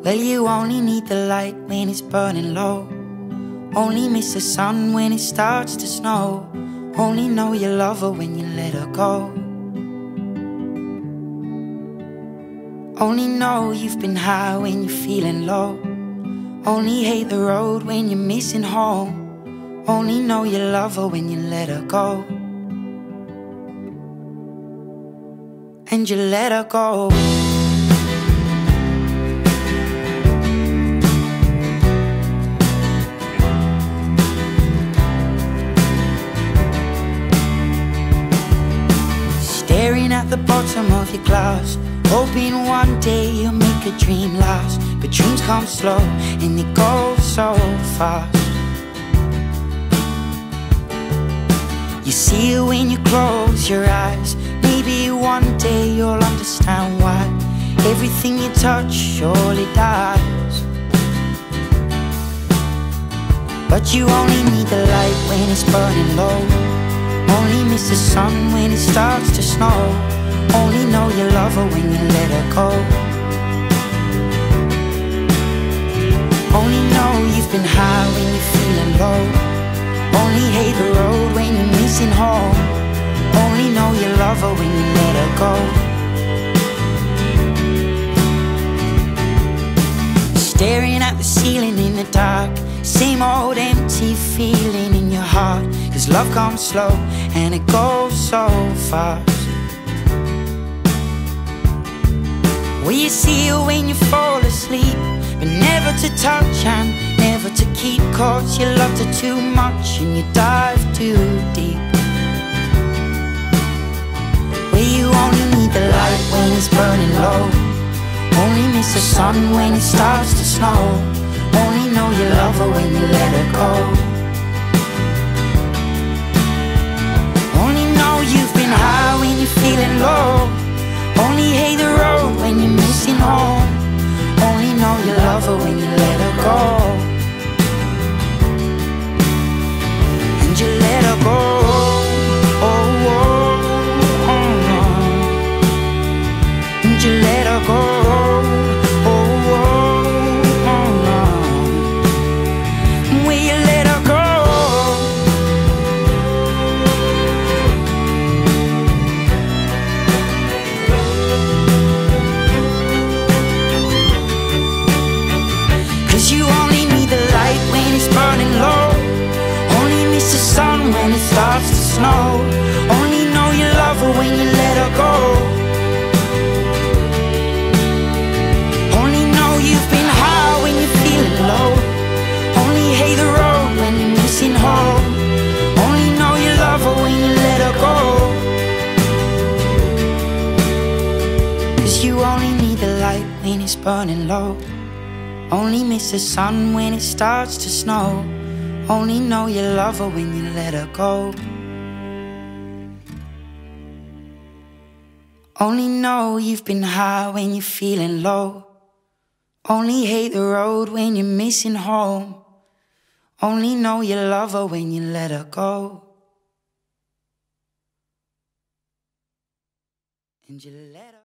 Well, you only need the light when it's burning low. Only miss the sun when it starts to snow. Only know you love her when you let her go. Only know you've been high when you're feeling low. Only hate the road when you're missing home. Only know you love her when you let her go. And you let her go. Staring at the bottom of your glass, hoping one day you'll make a dream last. But dreams come slow and they go so fast. You see it when you close your eyes. Maybe one day you'll understand why everything you touch surely dies. But you only need the light when it's burning low. Only miss the sun when it starts to snow. Only know you love her when you let her go. Only know you've been high when you're feeling low. Only hate the road when you're missing home. Only know you love her when you let her go. Staring at the ceiling in the dark, same old empty feeling in your heart. 'Cause love comes slow and it goes so fast. Well, you see it when you fall asleep, but never to touch and never to keep. 'Cause you loved her too much and you dive too deep. Well, you only need the light when it's burning low. Only miss the sun when it starts to snow. Only know you love her when you let her go. Only know you've been high when you're feeling low. Only hate the road when you're missing home. Only know you love her when you let her go. And you let her go. Oh, oh, oh, oh. And you let her go. Oh, oh, oh, oh. Will you let her go? You only need the light when it's burning low. Only miss the sun when it starts to snow. Only know you love her when you let her go. Only know you've been high when you're feeling low. Only hate the road when you're missing home. Only know you love her when you let her go. 'Cause you only need the light when it's burning low. Only miss the sun when it starts to snow. Only know you love her when you let her go. Only know you've been high when you're feeling low. Only hate the road when you're missing home. Only know you love her when you let her go. And you let her